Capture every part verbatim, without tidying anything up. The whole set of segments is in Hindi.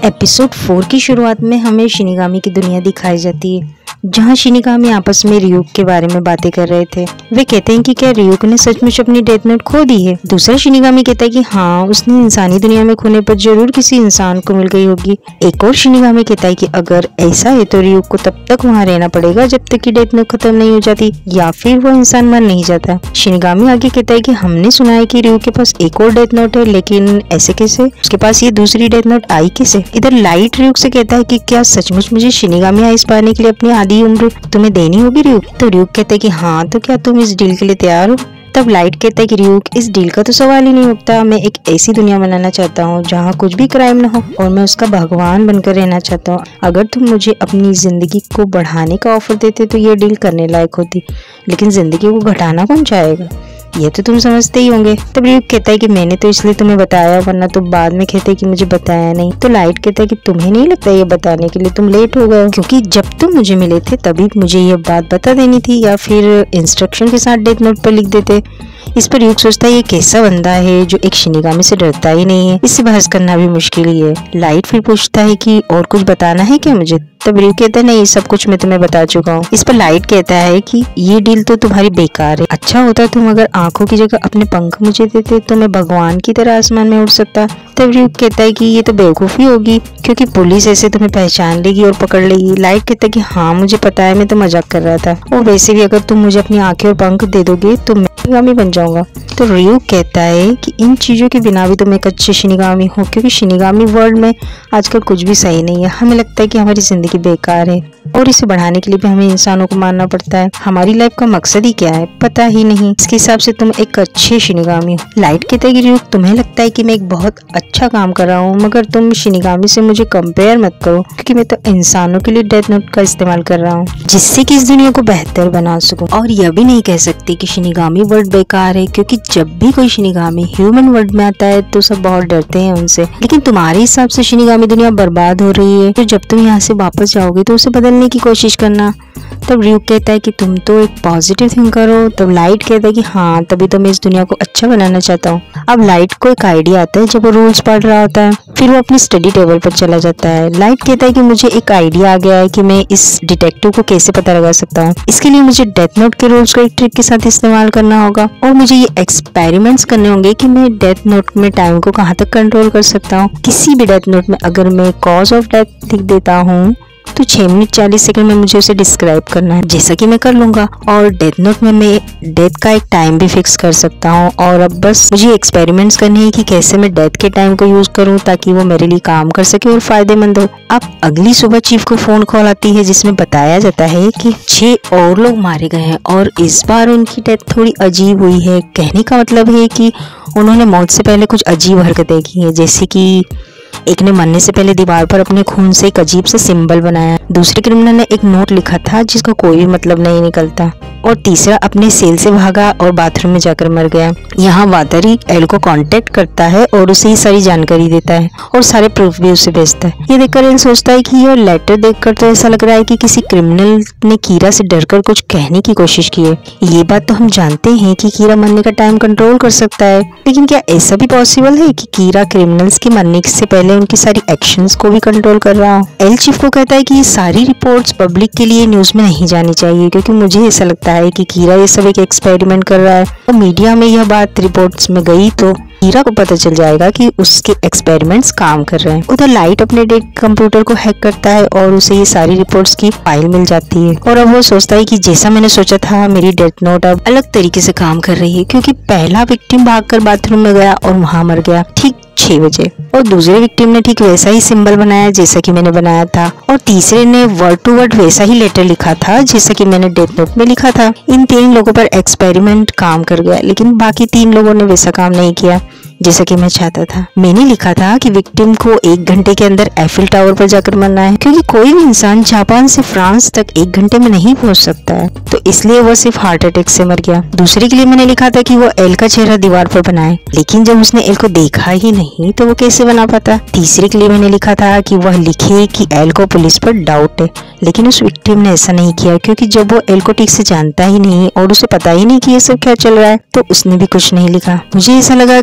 एपिसोड फोर की शुरुआत में हमें शिनिगामी की दुनिया दिखाई जाती है, जहां शिनिगामी आपस में रियूक के बारे में बातें कर रहे थे। वे कहते हैं कि क्या रियूक ने सचमुच अपनी डेथ नोट खो दी है। दूसरा शिनिगामी कहता है कि हाँ, उसने इंसानी दुनिया में खोने पर जरूर किसी इंसान को मिल गई होगी। एक और शिनिगामी कहता है कि अगर ऐसा है तो रियूक को तब तक वहाँ रहना पड़ेगा जब तक कि डेथ नोट खत्म नहीं हो जाती या फिर वो इंसान मर नहीं जाता। शिनिगामी आगे कहता है कि हमने सुना है कि रियूक के पास एक और डेथ नोट है, लेकिन ऐसे कैसे? उसके पास ये दूसरी डेथ नोट आई कैसे? इधर लाइट रियूक से कहता है कि क्या सचमुच मुझे शिनिगामी आइस पाने के लिए अपनी आधी उम्र तुम्हें देनी होगी रियूक? तो रियूक कहता है कि हाँ, तो क्या तुम इस डील के लिए तैयार हो? तब लाइट कहता है कि रियूक, इस डील का तो सवाल ही नहीं उठता। मैं एक ऐसी दुनिया बनाना चाहता हूँ जहाँ कुछ भी क्राइम ना हो और मैं उसका भगवान बनकर रहना चाहता हूँ। अगर तुम मुझे अपनी जिंदगी को बढ़ाने का ऑफर देते तो ये डील करने लायक होती, लेकिन जिंदगी को घटाना कौन चाहेगा? ये तो तुम समझते ही होंगे। तब रियूक कहता है कि मैंने तो इसलिए तुम्हें बताया, वरना तो बाद में कहते कि मुझे बताया नहीं। तो लाइट कहता है कि तुम्हें नहीं लगता ये बताने के लिए तुम लेट हो गए, क्योंकि जब तुम मुझे मिले थे तभी मुझे ये बात बता देनी थी, या फिर इंस्ट्रक्शन के साथ डेथ नोट पर लिख देते। इस पर रियूक सोचता है ये कैसा बंदा है जो एक शिनिगामी से डरता ही नहीं है, इससे बहस करना भी मुश्किल ही है। लाइट फिर पूछता है कि और कुछ बताना है क्या मुझे? तब रियूक कहता है नहीं, सब कुछ मैं तुम्हें बता चुका हूँ। इस पर लाइट कहता है कि ये डील तो तुम्हारी बेकार है। अच्छा होता तुम अगर आंखों की जगह अपने पंख मुझे देते तो मैं भगवान की तरह आसमान में उड़ सकता। तब रियूक कहता है कि ये तो बेवकूफी होगी, क्योंकि पुलिस ऐसे तुम्हें पहचान लेगी और पकड़ लेगी। लाइट कहता है कि हाँ, मुझे पता है, मैं तो मजाक कर रहा था, और वैसे भी अगर तुम मुझे अपनी आंखें और पंख दे दोगे तो मैं शिनिगामी बन जाऊंगा। तो रियूक कहता है कि इन चीजों के बिना भी तुम एक अच्छे शिनिगामी हो, क्योंकि शिनिगामी वर्ल्ड में आजकल कुछ भी सही नहीं है। हमें लगता है कि हमारी जिंदगी बेकार है और इसे बढ़ाने के लिए भी हमें इंसानों को मारना पड़ता है। हमारी लाइफ का मकसद ही क्या है पता ही नहीं। इसके हिसाब से तुम एक अच्छे शिनिगामी हो। लाइट कहता है कि रियूक, तुम्हें लगता है कि मैं एक बहुत अच्छा काम कर रहा हूँ, मगर तुम शिनिगामी से मुझे कंपेयर मत करो, क्योंकि मैं तो इंसानों के लिए डेथ नोट का इस्तेमाल कर रहा हूँ जिससे कि इस दुनिया को बेहतर बना सकूं। और यह भी नहीं कह सकती कि शिनिगामी वर्ल्ड बेकार है, क्योंकि जब भी कोई शिनिगामी ह्यूमन वर्ल्ड में आता है तो सब बहुत डरते हैं उनसे। लेकिन तुम्हारे हिसाब से शिनिगामी दुनिया बर्बाद हो रही है, तो जब तुम यहाँ से वापस जाओगे तो उसे बदलने की कोशिश करना। तब रियूक कहता है कि तुम तो एक पॉजिटिव थिंकर हो। तब लाइट कहता है कि हाँ, तभी तो मैं इस दुनिया को अच्छा बनाना चाहता हूँ। अब लाइट को एक आइडिया आता है जब वो रूल्स पढ़ रहा होता है, फिर वो अपनी स्टडी टेबल पर चला जाता है। लाइट कहता है कि मुझे एक आइडिया आ गया है कि मैं इस डिटेक्टिव को कैसे पता लगा सकता हूँ। इसके लिए मुझे डेथ नोट के रूल्स को एक ट्रिक के साथ इस्तेमाल करना होगा, और मुझे ये एक्सपेरिमेंट्स करने होंगे कि मैं डेथ नोट में टाइम को कहाँ तक कंट्रोल कर सकता हूँ। किसी भी डेथ नोट में अगर मैं कॉज ऑफ डेथ लिख देता हूँ तो छह मिनट चालीस सेकंड में मुझे उसे डिस्क्राइब करना है, जैसा कि मैं कर लूंगा। और डेथ नोट में मैं डेथ का एक टाइम भी फिक्स कर सकता हूँ। और अब बस मुझे एक्सपेरिमेंट्स करने हैं कि कैसे मैं डेथ के टाइम को यूज करूँ ताकि वो मेरे लिए काम कर सके और फायदेमंद हो। अब अगली सुबह चीफ को फोन कॉल आती है जिसमें बताया जाता है कि छह और लोग मारे गए हैं और इस बार उनकी डेथ थोड़ी अजीब हुई है। कहने का मतलब है कि उन्होंने मौत से पहले कुछ अजीब हरकतें की है, जैसे कि एक ने मरने से पहले दीवार पर अपने खून से एक अजीब सा सिंबल बनाया, दूसरे क्रिमिनल ने एक नोट लिखा था जिसका कोई भी मतलब नहीं निकलता, और तीसरा अपने सेल से भागा और बाथरूम में जाकर मर गया। यहाँ वादरी एल को कांटेक्ट करता है और उसे ये सारी जानकारी देता है और सारे प्रूफ भी उसे भेजता है। ये देखकर एल सोचता है कि यह लेटर देखकर तो ऐसा लग रहा है कि किसी क्रिमिनल ने कीरा से डरकर कुछ कहने की कोशिश की है। ये बात तो हम जानते हैं कि कीरा मरने का टाइम कंट्रोल कर सकता है, लेकिन क्या ऐसा भी पॉसिबल है कि कीरा क्रिमिनल्स के मरने से पहले उनकी सारी एक्शंस को भी कंट्रोल कर रहा हो? एल चीफ को कहता है कि ये सारी रिपोर्ट्स पब्लिक के लिए न्यूज में नहीं जानी चाहिए, क्योंकि मुझे ऐसा लगता है कि कीरा ये सब एक एक्सपेरिमेंट कर रहा है, और मीडिया में यह बात रिपोर्ट्स में गई तो कीरा को पता चल जाएगा कि उसके एक्सपेरिमेंट्स काम कर रहे हैं। उधर लाइट अपने डेट कंप्यूटर को हैक करता है और उसे ये सारी रिपोर्ट्स की फाइल मिल जाती है, और अब वो सोचता है कि जैसा मैंने सोचा था मेरी डेथ नोट अब अलग तरीके से काम कर रही है, क्योंकि पहला विक्टिम भागकर बाथरूम में गया और वहां मर गया ठीक छह बजे, और दूसरे विक्टिम ने ठीक वैसा ही सिंबल बनाया जैसा कि मैंने बनाया था, और तीसरे ने वर्ड टू वर्ड वैसा ही लेटर लिखा था जैसा कि मैंने डेथ नोट में लिखा था। इन तीन लोगों पर एक्सपेरिमेंट काम कर गया, लेकिन बाकी तीन लोगों ने वैसा काम नहीं किया जैसा कि मैं चाहता था। मैंने लिखा था कि विक्टिम को एक घंटे के अंदर एफिल टावर पर जाकर मरना है, क्योंकि कोई भी इंसान जापान से फ्रांस तक एक घंटे में नहीं पहुंच सकता है, तो इसलिए वो सिर्फ हार्ट अटैक से मर गया। दूसरे के लिए मैंने लिखा था कि वो एल का चेहरा दीवार पर बनाए, लेकिन जब उसने एल को देखा ही नहीं तो वो कैसे बना पाता। तीसरे के लिए मैंने लिखा था कि वह लिखे कि एल को पुलिस पर डाउट है, लेकिन उस विक्टिम ने ऐसा नहीं किया, क्योंकि जब वो एल को ठीक से जानता ही नहीं और उसे पता ही नहीं कि ये सब क्या चल रहा है, तो उसने भी कुछ नहीं लिखा। मुझे ऐसा लगा कि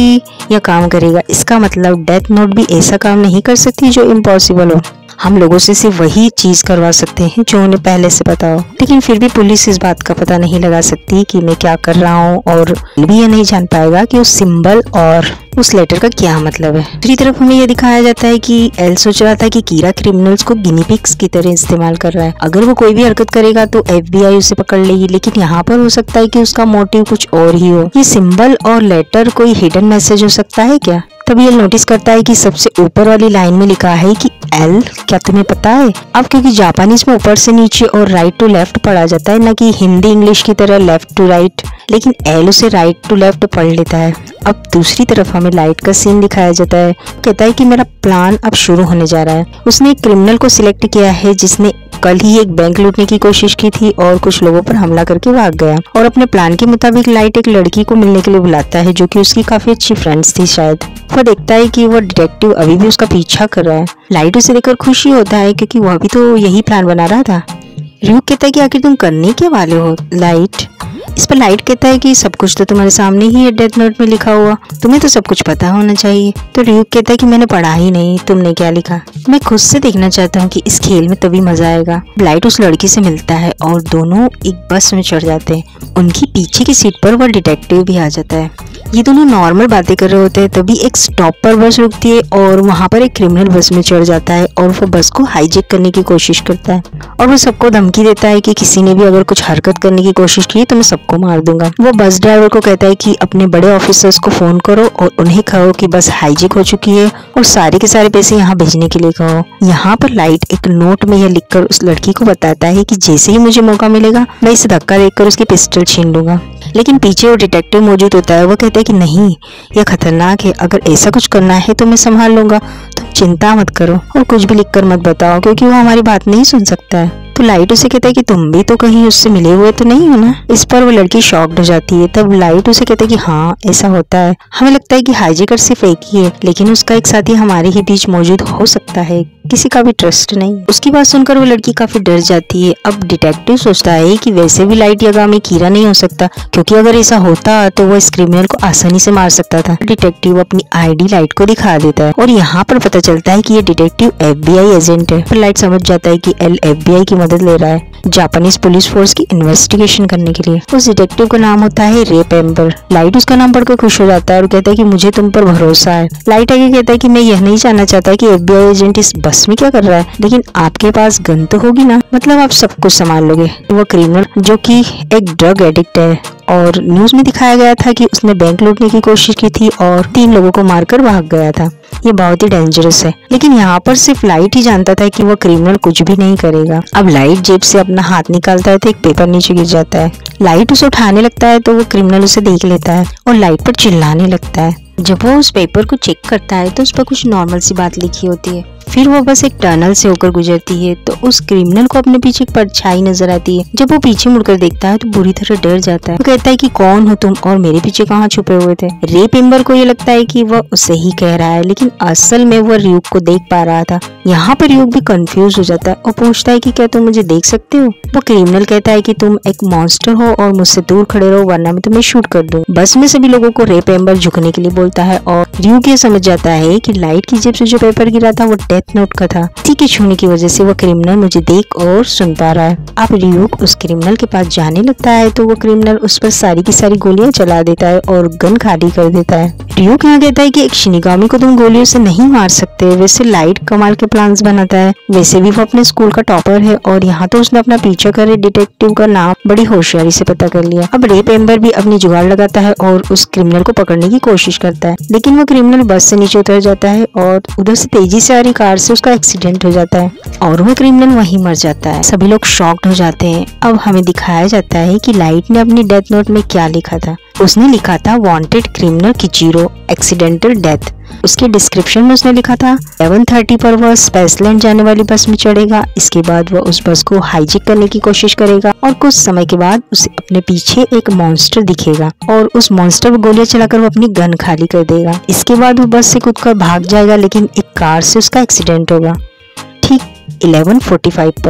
ही यह काम करेगा। इसका मतलब डेथ नोट भी ऐसा काम नहीं कर सकती जो इम्पॉसिबल हो। हम लोगों से सिर्फ वही चीज करवा सकते हैं जो उन्हें पहले से पता हो, लेकिन फिर भी पुलिस इस बात का पता नहीं लगा सकती कि मैं क्या कर रहा हूँ, और भी यह नहीं जान पाएगा कि उस सिंबल और उस लेटर का क्या मतलब है। दूसरी तरफ हमें यह दिखाया जाता है कि एल सोच रहा था कि कीरा क्रिमिनल्स को गिनी पिग्स की तरह इस्तेमाल कर रहा है। अगर वो कोई भी हरकत करेगा तो एफबीआई उसे पकड़ लेगी, लेकिन यहाँ पर हो सकता है कि उसका मोटिव कुछ और ही हो। ये सिंबल और लेटर कोई हिडन मैसेज हो सकता है क्या? तभी एल नोटिस करता है कि सबसे ऊपर वाली लाइन में लिखा है कि एल, क्या तुम्हें पता है? अब क्योंकि जापानीज में ऊपर से नीचे और राइट टू लेफ्ट पढ़ा जाता है, न कि हिंदी इंग्लिश की तरह लेफ्ट टू राइट, लेकिन एल उसे राइट टू लेफ्ट पढ़ लेता है। अब दूसरी तरफ हमें लाइट का सीन दिखाया जाता है। कहता है कि मेरा प्लान अब शुरू होने जा रहा है। उसने एक क्रिमिनल को सिलेक्ट किया है जिसने कल ही एक बैंक लूटने की कोशिश की थी और कुछ लोगों पर हमला करके भाग गया, और अपने प्लान के मुताबिक लाइट एक लड़की को मिलने के लिए बुलाता है जो कि उसकी काफी अच्छी फ्रेंड्स थी शायद। वो देखता है कि वो डिटेक्टिव अभी भी उसका पीछा कर रहा है। लाइट उसे देखकर खुशी होता है क्योंकि वह भी तो यही प्लान बना रहा था। ryuk कहता है कि आखिर तुम करने के वाले हो लाइट? इस पर लाइट कहता है कि सब कुछ तो तुम्हारे सामने ही है डेथ नोट में लिखा हुआ, तुम्हें तो सब कुछ पता होना चाहिए। तो ryuk कहता है कि मैंने पढ़ा ही नहीं, तुमने क्या लिखा? मैं खुद से देखना चाहता हूँ कि इस खेल में तभी मजा आएगा। लाइट उस लड़की से मिलता है और दोनों एक बस में चढ़ जाते हैं। उनकी पीछे की सीट पर वह डिटेक्टिव भी आ जाता है। ये दोनों नॉर्मल बातें कर रहे होते हैं, तभी एक स्टॉप पर बस रुकती है और वहाँ पर एक क्रिमिनल बस में चढ़ जाता है और वो बस को हाईजैक करने की कोशिश करता है, और वो सबको धमकी देता है कि किसी ने भी अगर कुछ हरकत करने की कोशिश की तो मैं सबको मार दूंगा। वो बस ड्राइवर को कहता है कि अपने बड़े ऑफिसर्स को फोन करो और उन्हें कहो कि बस हाईजैक हो चुकी है और सारे के सारे पैसे यहाँ भेजने के लिए कहो। यहाँ पर लाइट एक नोट में यह लिखकर उस लड़की को बताता है कि जैसे ही मुझे मौका मिलेगा मैं इसे धक्का देकर उसकी पिस्टल छीन लूंगा। लेकिन पीछे वो डिटेक्टिव मौजूद होता है। वो कहता है कि नहीं, यह खतरनाक है, अगर ऐसा कुछ करना है तो मैं संभाल लूंगा, तुम चिंता मत करो और कुछ भी लिखकर मत बताओ क्योंकि वो हमारी बात नहीं सुन सकता है। तो लाइट उसे कहता है कि तुम भी तो कहीं उससे मिले हुए तो नहीं हो ना? इस पर वो लड़की शॉक्ड हो जाती है। तब लाइट उसे कहता है कि हाँ ऐसा होता है, हमें लगता है कि हाईजैकर सिर्फ एक ही है, लेकिन उसका एक साथी हमारे ही बीच मौजूद हो सकता है, किसी का भी ट्रस्ट नहीं। उसकी बात सुनकर वो लड़की काफी डर जाती है। अब डिटेक्टिव सोचता है कि वैसे भी लाइट यागामी कीरा नहीं हो सकता, क्योंकि अगर ऐसा होता तो वो इस क्रिमिनल को आसानी से मार सकता था। डिटेक्टिव अपनी आईडी लाइट को दिखा देता है और यहाँ पर पता चलता है कि ये डिटेक्टिव एफबीआई एजेंट है। फिर लाइट समझ जाता है कि एल एफबीआई की मदद ले रहा है जापानीज पुलिस फोर्स की इन्वेस्टिगेशन करने के लिए। उस डिटेक्टिव का नाम होता है रे पेम्बर। लाइट उसका नाम पढ़कर खुश हो जाता है और कहता है कि मुझे तुम पर भरोसा है। लाइट आगे कहता है कि मैं यह नहीं जानना चाहता कि एफबीआई एजेंट इस बस में क्या कर रहा है, लेकिन आपके पास गन तो होगी ना, मतलब आप सब कुछ संभाल लोगे। वो क्रिमिनल जो कि एक ड्रग एडिक्ट है और न्यूज में दिखाया गया था कि उसने बैंक लूटने की कोशिश की थी और तीन लोगों को मारकर भाग गया था। ये बहुत ही डेंजरस है, लेकिन यहाँ पर सिर्फ लाइट ही जानता था कि वो क्रिमिनल कुछ भी नहीं करेगा। अब लाइट जेब से अपना हाथ निकालता है तो एक पेपर नीचे गिर जाता है। लाइट उसे उठाने लगता है तो वो क्रिमिनल उसे देख लेता है और लाइट पर चिल्लाने लगता है। जब वो उस पेपर को चेक करता है तो उस पर कुछ नॉर्मल सी बात लिखी होती है। फिर वो बस एक टनल से होकर गुजरती है तो उस क्रिमिनल को अपने पीछे एक परछाई नजर आती है। जब वो पीछे मुड़कर देखता है तो बुरी तरह डर जाता है। वो कहता है कि कौन हो तुम और मेरे पीछे कहाँ छुपे हुए थे? रे पेम्बर को ये लगता है कि वह उसे ही कह रहा है, लेकिन असल में वो ryuk को देख पा रहा था। यहाँ पर ryuk भी कंफ्यूज हो जाता है और पूछता है कि क्या तुम मुझे देख सकते हो? वो क्रिमिनल कहता है कि तुम एक मॉन्स्टर हो और मुझसे दूर खड़े रहो वरना मैं तुम्हें शूट कर दूं। बस में सभी लोगों को रे पेम्बर झुकने के लिए बोलता है और ryuk ये समझ जाता है कि लाइट की जेब से जो पेपर गिरा था वो डेथ नोट का था। इसी के छूने की वजह से वो क्रिमिनल मुझे देख और सुन पा रहा है। अब ryuk उस क्रिमिनल के पास जाने लगता है तो वो क्रिमिनल उस पर सारी की सारी गोलियां चला देता है और गन खाली कर देता है। ryuk यहाँ कहता है कि एक शिनिगामी को तुम गोलियों से नहीं मार सकते। वैसे लाइट कमाल के प्लान्स बनाता है, वैसे भी वो अपने स्कूल का टॉपर है और यहाँ तो उसने अपना पीछा करे डिटेक्टिव का नाम बड़ी होशियारी से पता कर लिया। अब रे पेम्बर भी अपनी जुगाड़ लगाता है और उस क्रिमिनल को पकड़ने की कोशिश करता है, लेकिन वो क्रिमिनल बस से नीचे उतर जाता है और उधर से तेजी से आ रही कार से उसका एक्सीडेंट हो जाता है और वो क्रिमिनल वहीं मर जाता है। सभी लोग शॉक्ड हो जाते हैं। अब हमें दिखाया जाता है कि लाइट ने अपनी डेथ नोट में क्या लिखा था। उसने लिखा था wanted criminal Kichiro accidental death. उसके डिस्क्रिप्शन में उसने लिखा था इलेवन थर्टी पर वह स्पेसलैंड जाने वाली बस में चढ़ेगा। इसके बाद वह उस बस को हाईजैक करने की कोशिश करेगा और कुछ समय के बाद उसे अपने पीछे एक मॉन्स्टर दिखेगा और उस मॉन्स्टर पर गोलियां चलाकर वो अपनी गन खाली कर देगा। इसके बाद वो बस से कूदकर भाग जाएगा, लेकिन एक कार से उसका एक्सीडेंट होगा ठीक इलेवन फोर्टी फाइव पर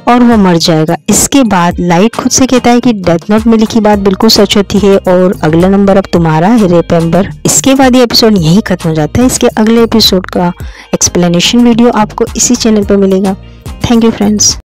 और वो मर जाएगा। इसके बाद लाइट खुद से कहता है कि डेथ नोट में लिखी बात बिल्कुल सच होती है और अगला नंबर अब तुम्हारा है रिमेंबर। इसके बाद ये एपिसोड यहीं खत्म हो जाता है। इसके अगले एपिसोड का एक्सप्लेनेशन वीडियो आपको इसी चैनल पर मिलेगा। Thank you friends.